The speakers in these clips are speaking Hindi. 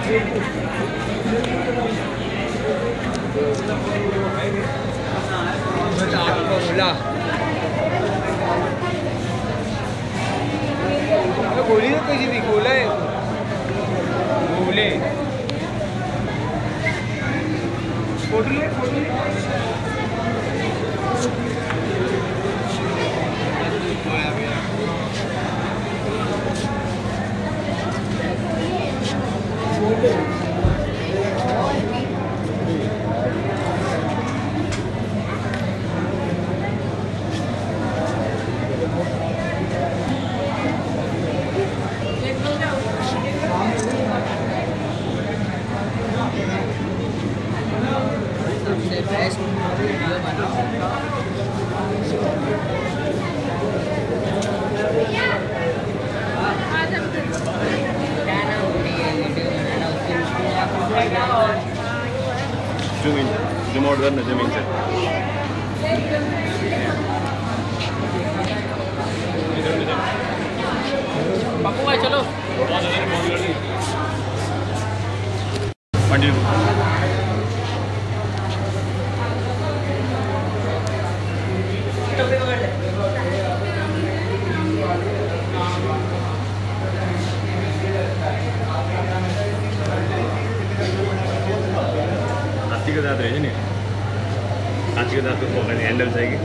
गोली तो कैसी थी? गोला है गोले फोटो ले जूम आउट करना जमीन से। पप्पू भाई चलो हाथी का दांत रहे नहीं, हाथी का दांत को हैंडल चाहिए।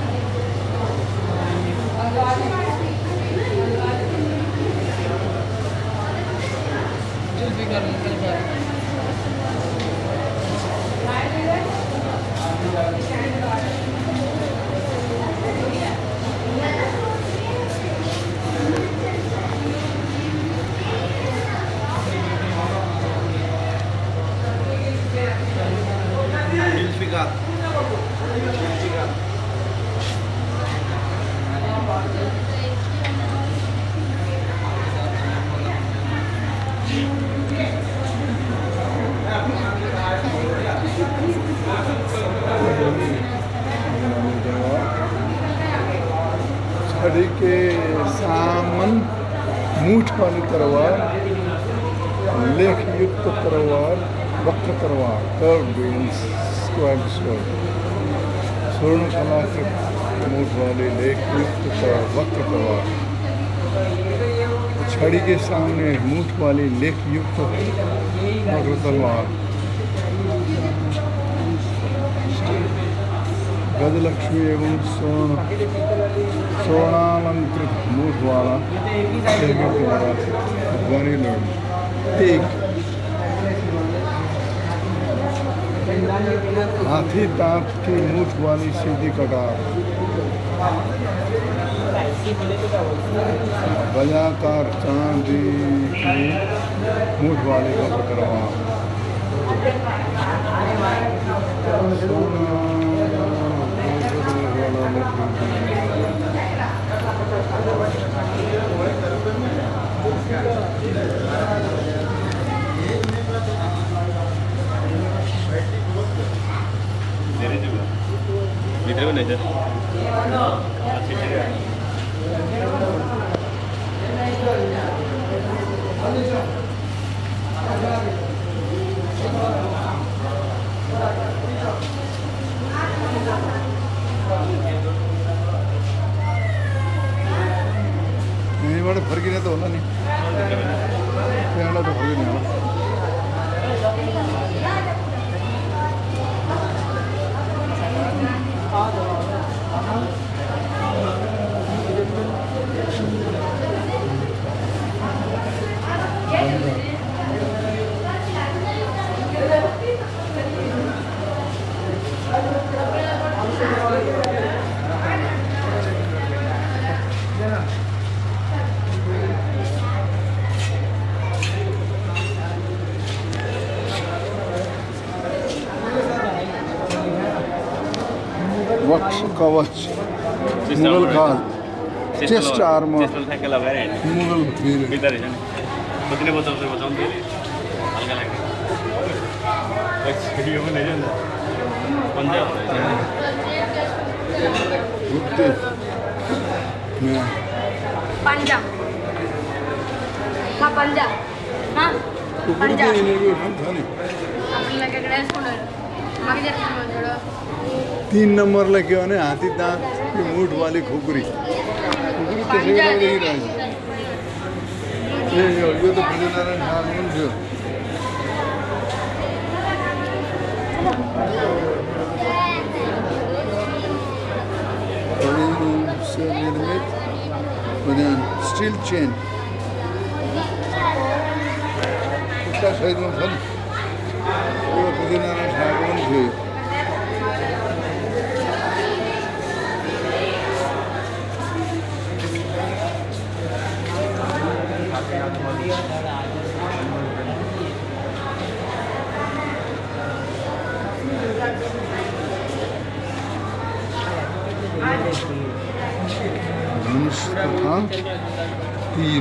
छड़ी के सामन मूठ वाली तलवार, लेख युक्त तलवार, वक्र तलवार, कर्व्ड स्क्वायर स्वॉर्ड। स्वर्ण कला के मूठ वाली लेख युक्त वक्र तलवार, छड़ी के सामने मूठ वाली लेख युक्त वक्र तलवार, गजलक्ष्मी एवं स्वर्णालंकृत मूठ वाला द्वारा बनी लड़ी। एक हाथी दांत की मूठ वाली सीधी कटार, बजाकार चांदी की मूठ वाली वक्र तलवार, मित्र को नहीं सर नहीं बड़े फर्क ही नहीं तो होना नहीं, तो फर्क नहीं होना। वक्ष कवच, मुगल खाल, चेस्ट आर्मर, मुगल वीर। कितने बताओ तो बताऊं तो हल्का लगे बस वीडियो में नहीं जाता पंजाब गुप्ते में पंजाब हाँ पंजाब हाँ खुकुरी चाहिँ यिनीहरूको ठाउँ छ नि आपल्याला काय करायचं मागे जायचं थोडं 3 नम्बरलाई के भने हात्ती दाँत यो मुठवाली खुकुरी त्यसै बेला देखिरहेछ यो त पृथ्वीनारायण शाहको पनि थियो निर्मित स्टिल चेन उसका सहितमा छ नि यो पृथ्वीनारायण शाहको पनि थियो धनुष तथा तीर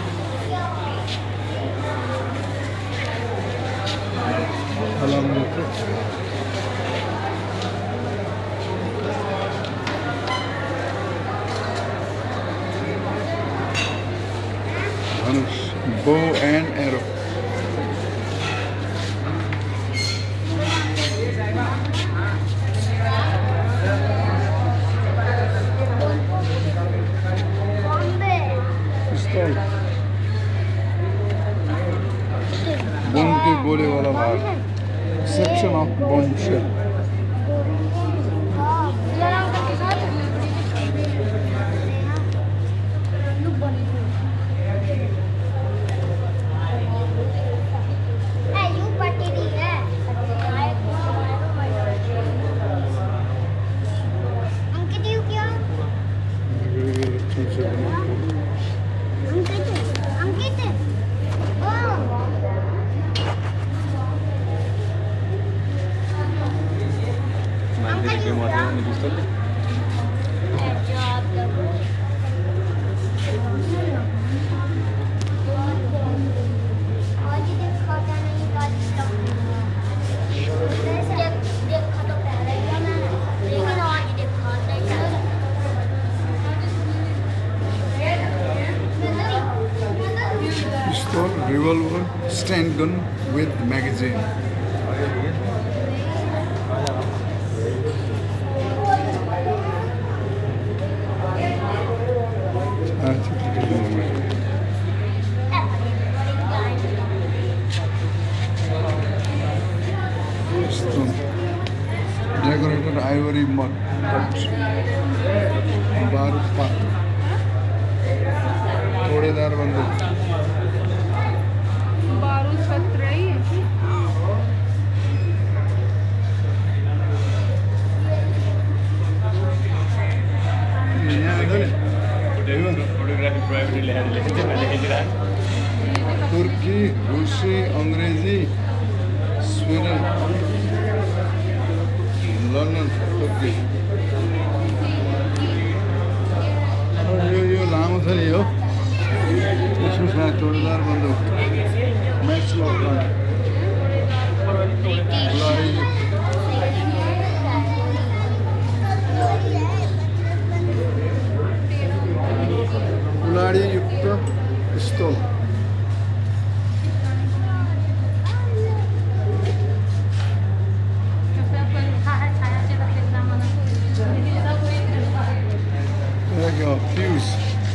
धनुष bow and arrow बन के गोले वाला भाग सेक्शन ऑफ बन shell revolver stand gun with magazine decorated ivory mud बारूद पात थोड़ेदार बंदूक बारूद पत्र ही है फोटोग्राफी प्राइवेट तुर्की रूसी अंग्रेजी स्वीडन लंदन तुर्की यो लामो छ नि हो यसको साथ जोडदार बन्दुक मैच लक कुलाडी युक्त पिस्तोल fuse.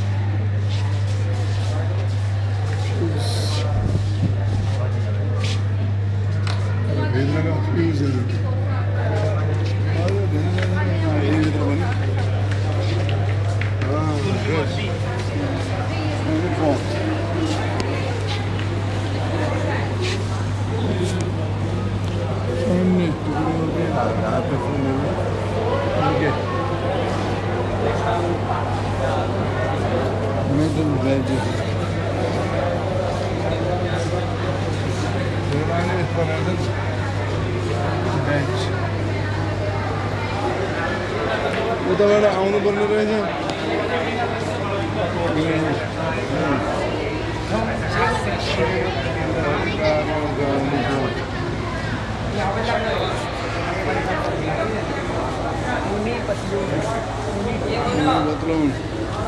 Metal wedges. Bench. उताबाट आउनु पर्ने रहेछ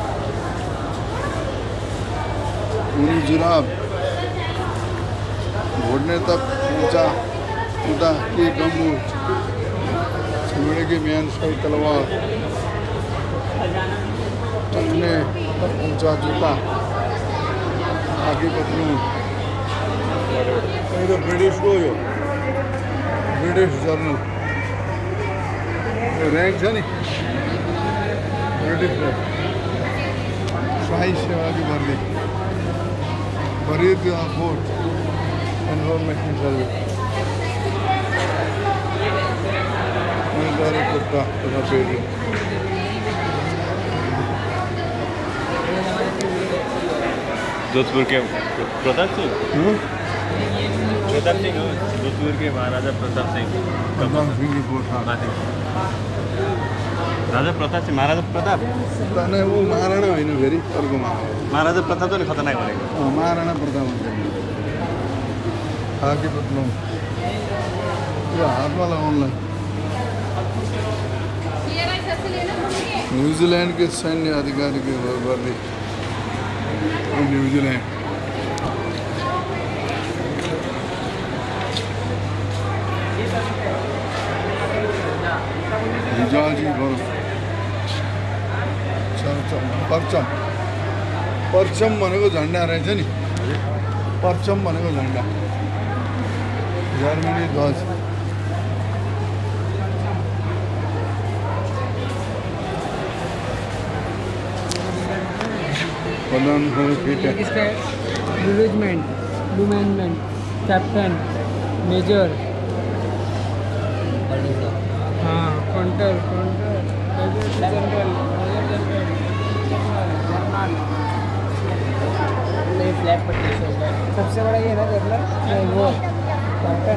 जुराब घोटने तक ऊंचा उदा की गमबूट, चमड़े की म्यान सही तलवार, टखने तक ऊंचा जूता, आगे पतलून। ये तो ब्रिटिश को यो, ब्रिटिश जर्नल, रैंक है नहीं, ब्रिटिश रैंक, शाही सेवा की भर्ती, बरीद फोर्ट, इन्फॉर्मेशन सर्विस, मिलिट्री कुत्ता तथा पेटी। जोधपुर के प्रताप सिंह, जोधपुर के महाराजा प्रताप सिंह, प्रताप सिंह की फोर्ट, हाँ। राजा प्रताप सिंह, महाराजा प्रताप, नहीं वो महाराणा होइन फेरि अर्को महाराजा प्रताप तो खतरनाक बनेको। महाराणा प्रताप हुन्छ खाकी पतलुन यो हातमा लगाउनलाई। न्यूजीलैंड के सैन्य अधिकारी की वर्दी, न्यूजीलैंड। हिजाजी बर्फ, परचम, परचम भनेको झन्डा रहेछ नि, परचम भनेको झन्डा, जर्मनी ध्वज। प्रधान रेजिमेंट, लुमेंटमेंट, कैप्टन, मेजर, हाँ, काउंटर, जनरल, फ्लैग पट्टी सबसे बड़ा ये है ना वो कैप्टन।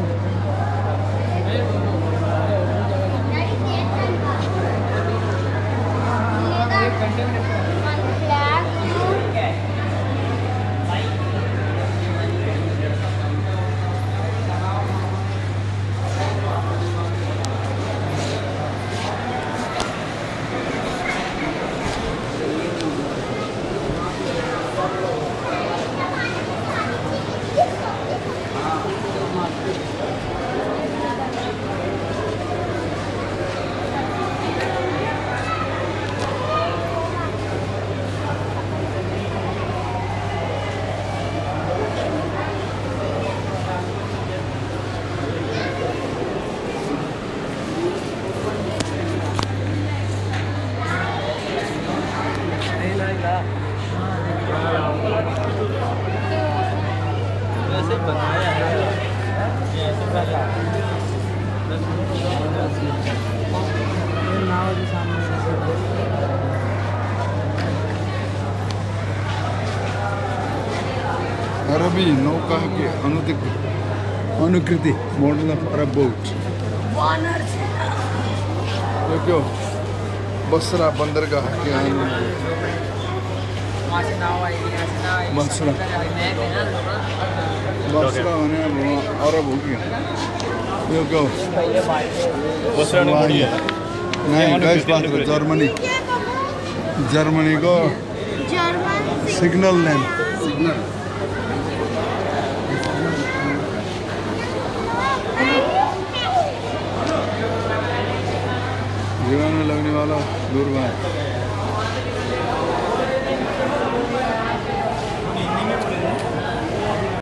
अरबी नौका की अनुकृति, मॉडल ऑफ अरब बोट। ये क्यों बसरा बंदरगाह के बसरा बसरा भने अरब हो गया। यो क्यों बसरा नहीं गैस पात्र जर्मनी, जर्मनी को सिग्नल लैंड, सिग्नल जीवन में लगने वाला दूरबीन।